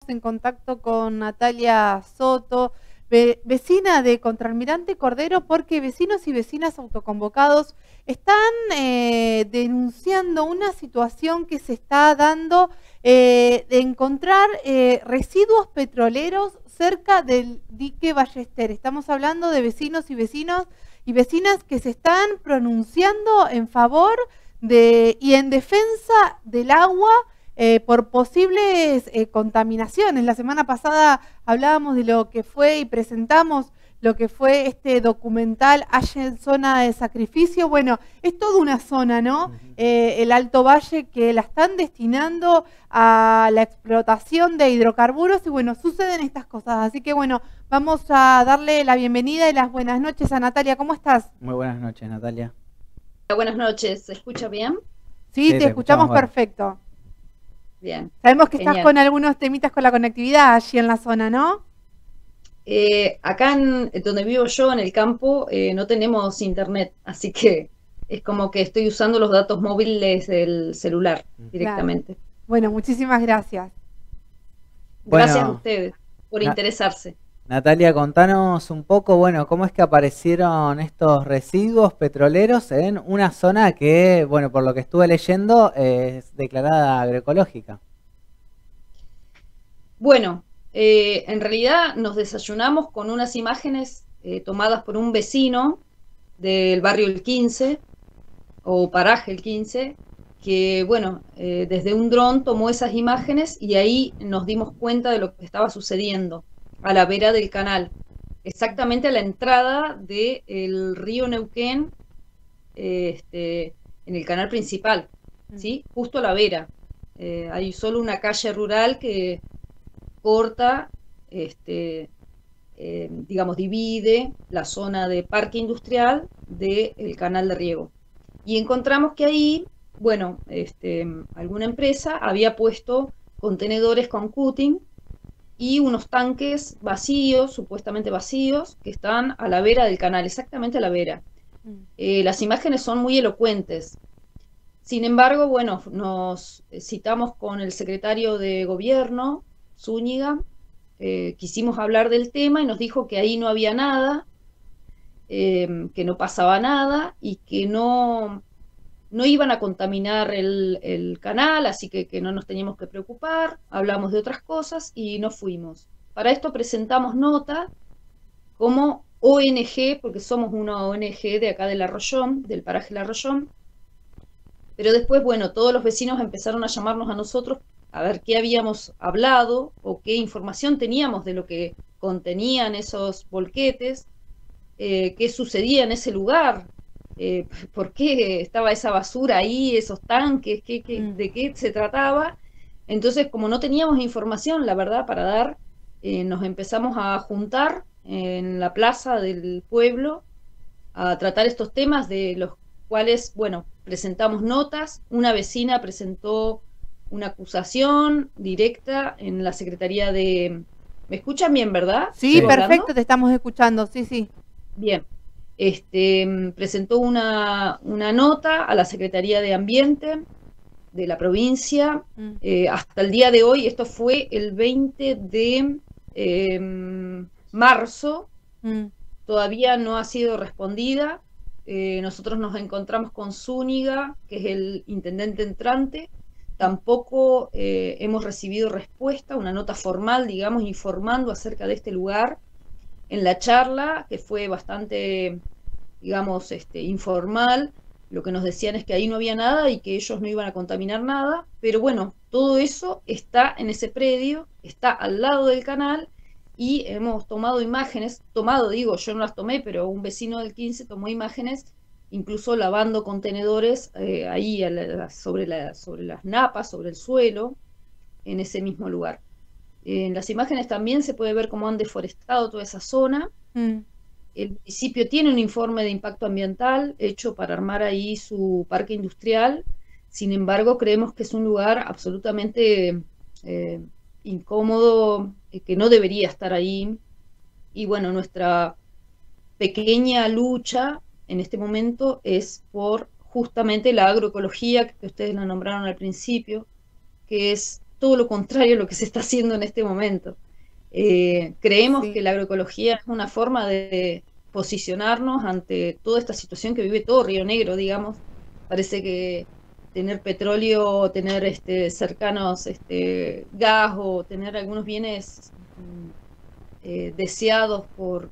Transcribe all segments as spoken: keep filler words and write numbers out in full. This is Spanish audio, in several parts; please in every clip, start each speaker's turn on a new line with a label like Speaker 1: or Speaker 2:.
Speaker 1: En contacto con Natalia Soto, ve, vecina de Contralmirante Cordero, porque vecinos y vecinas autoconvocados están eh, denunciando una situación que se está dando eh, de encontrar eh, residuos petroleros cerca del dique Ballester. Estamos hablando de vecinos y vecinos y vecinas que se están pronunciando en favor de y en defensa del agua Eh, por posibles eh, contaminaciones. La semana pasada hablábamos de lo que fue y presentamos lo que fue este documental Allen Zona de Sacrificio. Bueno, es toda una zona, ¿no? Uh-huh. eh, el Alto Valle, que la están destinando a la explotación de hidrocarburos y bueno, suceden estas cosas. Así que bueno, vamos a darle la bienvenida y las buenas noches a Natalia. ¿Cómo estás?
Speaker 2: Muy buenas noches, Natalia.
Speaker 3: Buenas noches, ¿se escucha bien?
Speaker 1: Sí, sí te, te escuchamos, escuchamos perfecto.
Speaker 3: Bien.
Speaker 1: Sabemos que Genial. Estás con algunos temitas con la conectividad allí en la zona, ¿no?
Speaker 3: Eh, acá en donde vivo yo, en el campo, eh, no tenemos internet, así que es como que estoy usando los datos móviles del celular directamente.
Speaker 1: Claro. Bueno, muchísimas gracias.
Speaker 3: Gracias
Speaker 2: bueno,
Speaker 3: a ustedes por
Speaker 2: Na
Speaker 3: interesarse.
Speaker 2: Natalia, contanos un poco, bueno, cómo es que aparecieron estos residuos petroleros en una zona que, bueno, por lo que estuve leyendo, es declarada agroecológica.
Speaker 3: Bueno, eh, en realidad nos desayunamos con unas imágenes eh, tomadas por un vecino del barrio El quince, o paraje El quince, que, bueno, eh, desde un dron tomó esas imágenes y ahí nos dimos cuenta de lo que estaba sucediendo a la vera del canal, exactamente a la entrada del río Neuquén, eh, este, en el canal principal, ¿sí? Justo a la vera. Eh, hay solo una calle rural que corta, este, eh, digamos, divide la zona de parque industrial del canal de riego. Y encontramos que ahí, bueno, este, alguna empresa había puesto contenedores con cutting y unos tanques vacíos, supuestamente vacíos, que están a la vera del canal, exactamente a la vera. Eh, las imágenes son muy elocuentes. Sin embargo, bueno, nos citamos con el secretario de Gobierno, Zúñiga, eh, quisimos hablar del tema y nos dijo que ahí no había nada, eh, que no pasaba nada y que no, no iban a contaminar el, el canal, así que, que no nos teníamos que preocupar. Hablamos de otras cosas y nos fuimos. Para esto presentamos nota como O N G, porque somos una O N G de acá del Arroyón, del paraje del Arroyón. Pero después, bueno, todos los vecinos empezaron a llamarnos a nosotros a ver qué habíamos hablado o qué información teníamos de lo que contenían esos volquetes, eh, qué sucedía en ese lugar, eh, por qué estaba esa basura ahí, esos tanques, qué, qué, de qué se trataba. Entonces, como no teníamos información, la verdad, para dar, eh, nos empezamos a juntar en la plaza del pueblo a tratar estos temas, de los cuales, bueno, presentamos notas. Una vecina presentó una acusación directa en la Secretaría de... ¿Me escuchan bien, verdad?
Speaker 1: Sí, perfecto, hablando? Te estamos escuchando, sí, sí.
Speaker 3: Bien. Este, presentó una, una nota a la Secretaría de Ambiente de la provincia. Mm. Eh, hasta el día de hoy, esto fue el veinte de eh, marzo, mm. todavía no ha sido respondida. Eh, nosotros nos encontramos con Zúñiga, que es el intendente entrante. Tampoco eh, hemos recibido respuesta, una nota formal, digamos, informando acerca de este lugar. En la charla, que fue bastante, digamos, este, informal, lo que nos decían es que ahí no había nada y que ellos no iban a contaminar nada, pero bueno, todo eso está en ese predio, está al lado del canal y hemos tomado imágenes, tomado, digo, yo no las tomé, pero un vecino del quince tomó imágenes, incluso lavando contenedores eh, ahí a la, sobre, la, sobre las napas, sobre el suelo, en ese mismo lugar. En las imágenes también se puede ver cómo han deforestado toda esa zona. Mm. El municipio tiene un informe de impacto ambiental hecho para armar ahí su parque industrial. Sin embargo, creemos que es un lugar absolutamente eh, incómodo, eh, que no debería estar ahí. Y bueno, nuestra pequeña lucha en este momento es por justamente la agroecología, que ustedes la nombraron al principio, que es todo lo contrario a lo que se está haciendo en este momento. Eh, creemos
Speaker 1: Sí.
Speaker 3: que la agroecología es una forma de posicionarnos ante toda esta situación que vive todo Río Negro, digamos. Parece que tener petróleo, tener este, cercanos este, gas o tener algunos bienes mm, eh, deseados por,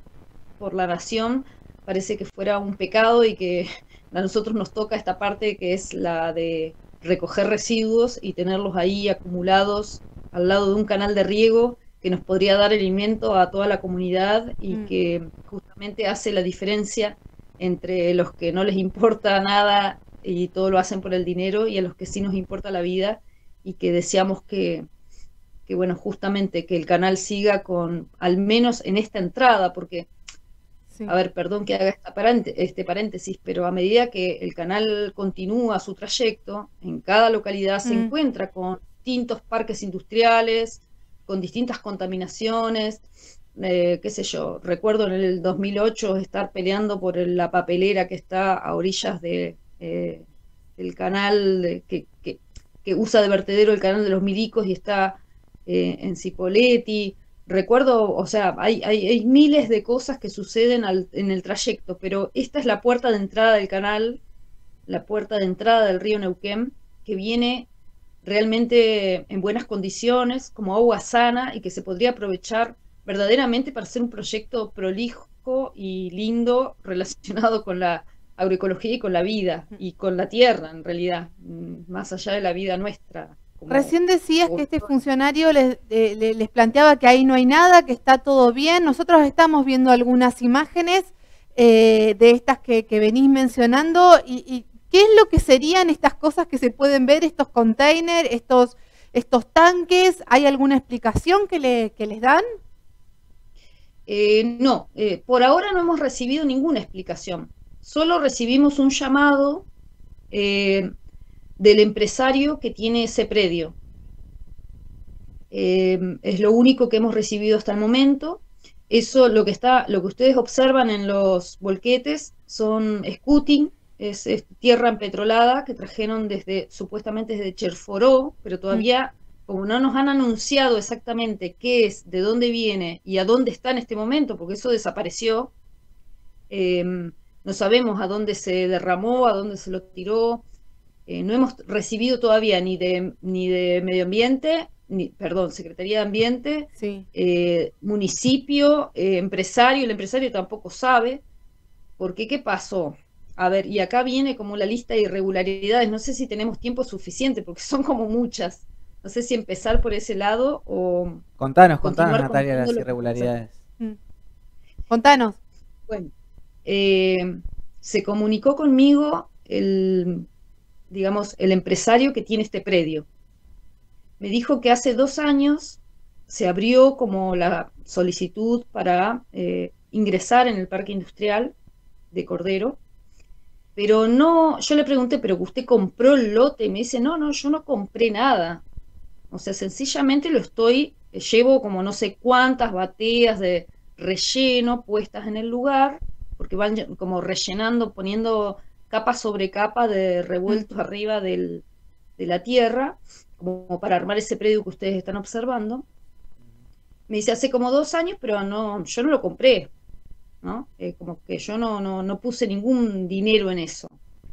Speaker 3: por la nación, parece que fuera un pecado y que a nosotros nos toca esta parte que es la de recoger residuos y tenerlos ahí acumulados al lado de un canal de riego que nos podría dar alimento a toda la comunidad y
Speaker 1: Mm.
Speaker 3: que justamente hace la diferencia entre los que no les importa nada y todo lo hacen por el dinero y a los que sí nos importa la vida y que deseamos que, que bueno, justamente que el canal siga con, al menos en esta entrada, porque
Speaker 1: Sí.
Speaker 3: a ver, perdón que haga esta parante- este paréntesis, pero a medida que el canal continúa su trayecto, en cada localidad se
Speaker 1: Mm.
Speaker 3: encuentra con distintos parques industriales, con distintas contaminaciones, eh, qué sé yo, recuerdo en el dos mil ocho estar peleando por el- la papelera que está a orillas de, eh, del canal de- que, que- que usa de vertedero el canal de los Milicos y está eh, en Cipolletti. Recuerdo, o sea, hay, hay, hay miles de cosas que suceden al- en el trayecto, pero esta es la puerta de entrada del canal, la puerta de entrada del río Neuquén, que viene realmente en buenas condiciones, como agua sana y que se podría aprovechar verdaderamente para hacer un proyecto prolijo y lindo relacionado con la agroecología y con la vida y con la tierra en realidad, mm, más allá de la vida nuestra. Como,
Speaker 1: Recién decías
Speaker 3: como
Speaker 1: que este funcionario les, eh, le- les planteaba que ahí no hay nada, que está todo bien. Nosotros estamos viendo algunas imágenes eh, de estas que, que venís mencionando. Y, y ¿qué es lo que serían estas cosas que se pueden ver, estos containers, estos, estos tanques? ¿Hay alguna explicación que, le, que les dan?
Speaker 3: Eh, no, eh, por ahora no hemos recibido ninguna explicación. Solo recibimos un llamado eh, del empresario que tiene ese predio. Eh, es lo único que hemos recibido hasta el momento. Eso, lo que está, lo que ustedes observan en los volquetes son scouting, es, es tierra empetrolada que trajeron desde, supuestamente desde Cherforó, pero todavía, como no nos han anunciado exactamente qué es, de dónde viene y a dónde está en este momento, porque eso desapareció, eh, no sabemos a dónde se derramó, a dónde se lo tiró. Eh, no hemos recibido todavía ni de, ni de Medio Ambiente, ni, perdón, Secretaría de Ambiente,
Speaker 1: Sí.
Speaker 3: eh, municipio, eh, empresario, el empresario tampoco sabe, porque ¿qué pasó? A ver, y acá viene como la lista de irregularidades, no sé si tenemos tiempo suficiente, porque son como muchas. No sé si empezar por ese lado o
Speaker 2: Contanos, contanos,
Speaker 3: continuar
Speaker 2: Natalia,
Speaker 3: contando
Speaker 2: las
Speaker 3: lo que vamos a hacer.
Speaker 2: irregularidades.
Speaker 1: Mm. Contanos.
Speaker 3: Bueno, eh, se comunicó conmigo el, digamos, el empresario que tiene este predio. Me dijo que hace dos años se abrió como la solicitud para eh, ingresar en el parque industrial de Cordero, pero no, yo le pregunté, ¿pero usted compró el lote? Y me dice, no, no, yo no compré nada. O sea, sencillamente lo estoy, llevo como no sé cuántas bateas de relleno puestas en el lugar, porque van como rellenando, poniendo capa sobre capa de revueltos arriba del, de la tierra, como para armar ese predio que ustedes están observando. Me dice, hace como dos años, pero no, yo no lo compré, ¿no? Eh, como que yo no, no, no puse ningún dinero en eso.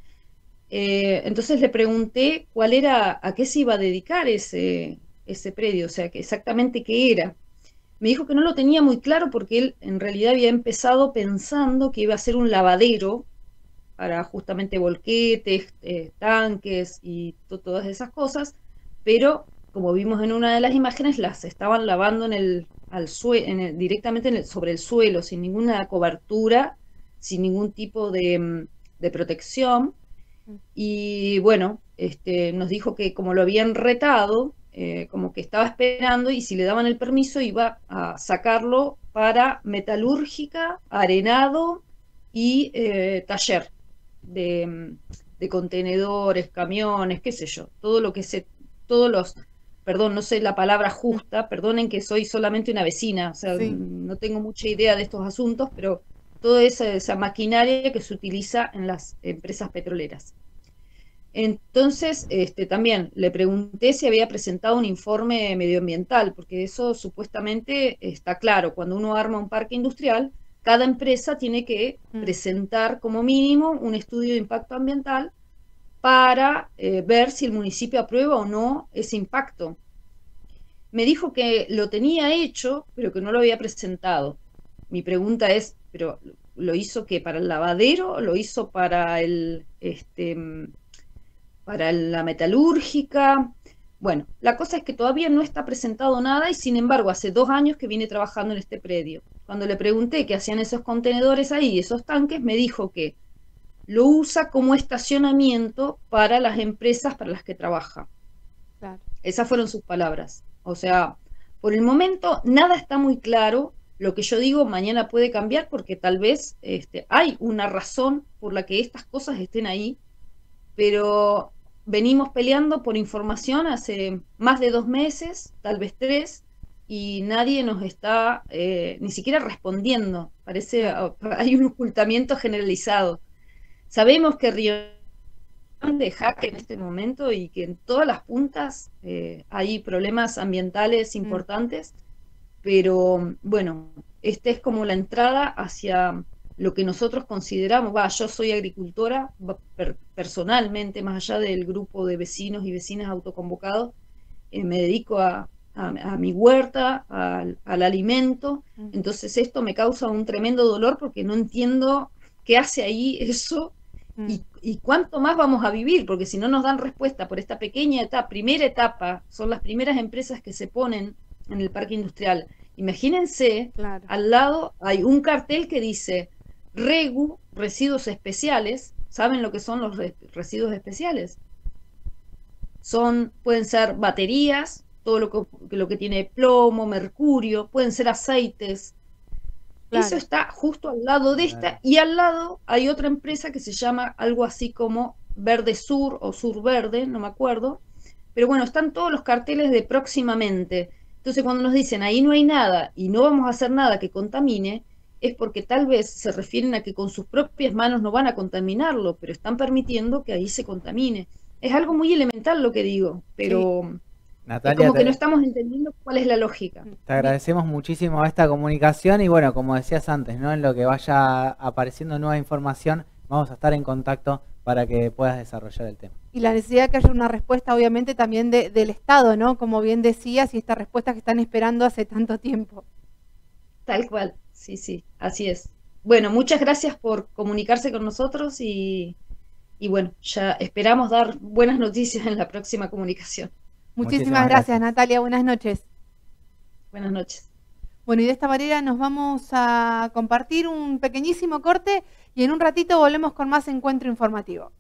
Speaker 3: Eh, entonces le pregunté cuál era, a qué se iba a dedicar ese, ese predio, o sea, que exactamente qué era. Me dijo que no lo tenía muy claro porque él en realidad había empezado pensando que iba a ser un lavadero para justamente volquetes, eh, tanques y to todas esas cosas, pero como vimos en una de las imágenes, las estaban lavando en el, al sue en el, directamente en el, sobre el suelo, sin ninguna cobertura, sin ningún tipo de, de protección. Y bueno, este, nos dijo que como lo habían retado, eh, como que estaba esperando y si le daban el permiso iba a sacarlo para metalúrgica, arenado y eh, taller de, de contenedores, camiones, qué sé yo, todo lo que se, todos los, perdón, no sé la palabra justa, perdonen que soy solamente una vecina, o sea,
Speaker 1: Sí.
Speaker 3: no tengo mucha idea de estos asuntos, pero toda esa, esa maquinaria que se utiliza en las empresas petroleras. Entonces, este, también le pregunté si había presentado un informe medioambiental, porque eso supuestamente está claro. Cuando uno arma un parque industrial, cada empresa tiene que
Speaker 1: Mm.
Speaker 3: presentar como mínimo un estudio de impacto ambiental para eh, ver si el municipio aprueba o no ese impacto. Me dijo que lo tenía hecho, pero que no lo había presentado. Mi pregunta es, ¿pero lo hizo qué? ¿Para el lavadero? ¿Lo hizo para el, este, para la metalúrgica? Bueno, la cosa es que todavía no está presentado nada y sin embargo hace dos años que viene trabajando en este predio. Cuando le pregunté qué hacían esos contenedores ahí, esos tanques, me dijo que lo usa como estacionamiento para las empresas para las que trabaja.
Speaker 1: Claro.
Speaker 3: Esas fueron sus palabras. O sea, por el momento nada está muy claro. Lo que yo digo mañana puede cambiar porque tal vez este, hay una razón por la que estas cosas estén ahí, pero venimos peleando por información hace más de dos meses, tal vez tres, y nadie nos está eh, ni siquiera respondiendo. Parece
Speaker 1: Claro.
Speaker 3: hay un ocultamiento generalizado. Sabemos que Río de jaque en este momento y que en todas las puntas eh, hay problemas ambientales importantes, mm. pero bueno, esta es como la entrada hacia lo que nosotros consideramos, va, yo soy agricultora per, personalmente, más allá del grupo de vecinos y vecinas autoconvocados, eh, me dedico a, a, a mi huerta, al, al alimento, mm. entonces esto me causa un tremendo dolor porque no entiendo qué hace ahí eso. Y, y cuánto más vamos a vivir, porque si no nos dan respuesta por esta pequeña etapa, primera etapa, son las primeras empresas que se ponen en el parque industrial. Imagínense,
Speaker 1: claro.
Speaker 3: Al lado hay un cartel que dice REGU, residuos especiales. ¿Saben lo que son los re residuos especiales? Son, pueden ser baterías, todo lo que, lo que tiene plomo, mercurio, pueden ser aceites. Claro. Eso está justo al lado de esta, claro. Y al lado hay otra empresa que se llama algo así como Verde Sur o Sur Verde, no me acuerdo, pero bueno, están todos los carteles de próximamente. Entonces cuando nos dicen ahí no hay nada y no vamos a hacer nada que contamine, es porque tal vez se refieren a que con sus propias manos no van a contaminarlo, pero están permitiendo que ahí se contamine. Es algo muy elemental lo que digo, pero... Sí. Natalia, es como que te... no estamos entendiendo cuál es la lógica.
Speaker 2: Te agradecemos muchísimo esta comunicación y bueno, como decías antes, ¿no? En lo que vaya apareciendo nueva información, vamos a estar en contacto para que puedas desarrollar el tema.
Speaker 1: Y la necesidad de que haya una respuesta, obviamente, también de, del Estado, ¿no? Como bien decías, y esta respuesta que están esperando hace tanto tiempo.
Speaker 3: Tal cual, sí, sí, así es. Bueno, muchas gracias por comunicarse con nosotros y, y bueno, ya esperamos dar buenas noticias en la próxima comunicación.
Speaker 1: Muchísimas, Muchísimas gracias, gracias, Natalia. Buenas noches.
Speaker 3: Buenas noches.
Speaker 1: Bueno, y de esta manera nos vamos a compartir un pequeñísimo corte y en un ratito volvemos con más encuentro informativo.